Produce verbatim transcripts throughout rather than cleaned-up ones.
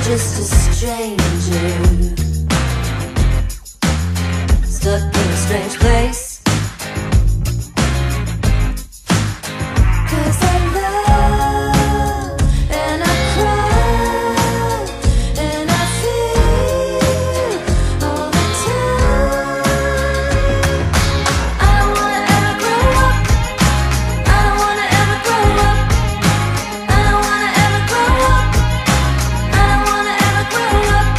just a stranger, stuck in a strange place. 'Cause I love and I cry and I feel all the time. I don't wanna ever grow up. I don't wanna ever grow up. I don't wanna ever grow up. I don't wanna ever grow up.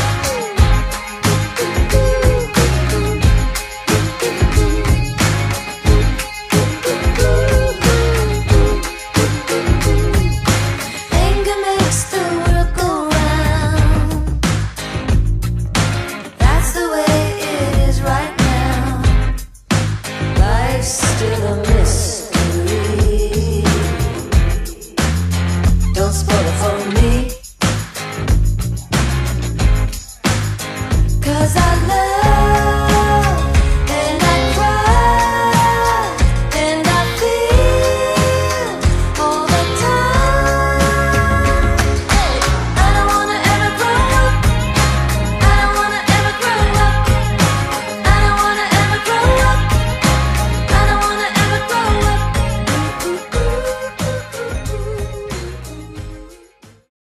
Anger makes the world go round. That's the way it is right now. Life's still a mystery. Don't spoil it for me.